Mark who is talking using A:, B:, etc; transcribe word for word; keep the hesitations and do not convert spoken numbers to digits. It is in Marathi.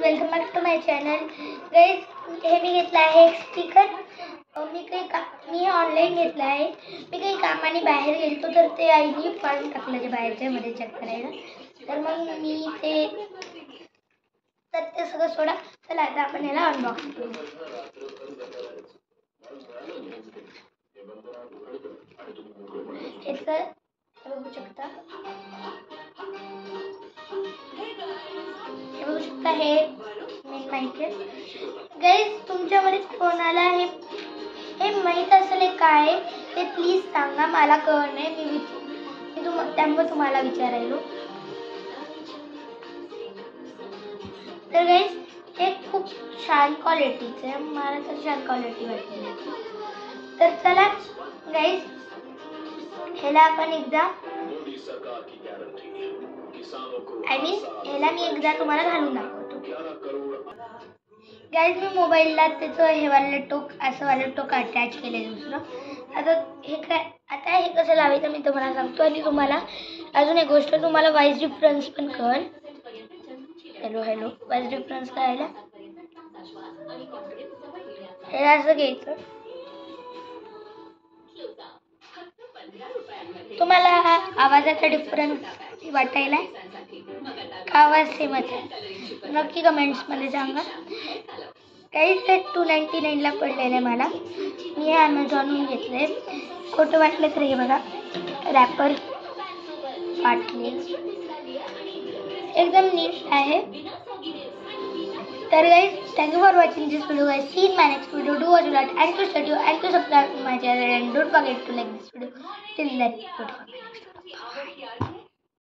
A: Welcome back to my channel guys. हे मी घेतलं आहे एक स्टिकर. मी काही का मी हे ऑनलाईन घेतलं आहे. मी काही कामाने बाहेर गेलो तर ते आईने फाडून टाकलं ते बाहेरच्या मध्ये चेक करायला. तर मग मी ते तर ते सगळं सोडा. चला आता आपण याला अनबॉक्स करू. याचं बघू शकता हे बघू शकता हे मी माहिती आहे गाईज. तुमच्यामध्ये कोणाला हे हे माहीत असेल काय ते प्लीज सांगा. मला कळलं नाही. मी विचार मी तुम त्यामुळे तुम्हाला विचारायलो. तर गाईज हे खूप छान क्वालिटीचं आहे. मला तर छान क्वालिटी वाटली. तर चला गाईज ह्याला आपण एकदा आय मीन ह्याला मी एकदा तुम्हाला घालून दाखवतो. गाईज मी मोबाईलला त्याचं हे वालं टोक असं वालं टोक अटॅच केलं आहे दुसरं. आता हे काय आता हे कसं लावायचं मी तुम्हाला सांगतो. आणि तुम्हाला अजून एक गोष्ट तुम्हाला वाईज डिफरन्स पण कळेल. हॅलो हॅलो वाईज डिफरन्स कळायला हे असं घ्यायचं. तुम्हाला आवाजाचा डिफरन्स वाटायला का आवाज सेमच आहे नक्की कमेंट्समध्ये सांगा. काही ते टू नाईंटी नाईनला पडलेलं आहे मला. मी हे ॲमेझॉनहून घेतलं आहे. खोटं वाटलं तर हे बघा रॅपर फाटले एकदम नीट आहे. तर guys thank you for watching this video guys. See in my next video. Do watch lot and to study and to subscribe to my channel and don't forget to like this video. Till then.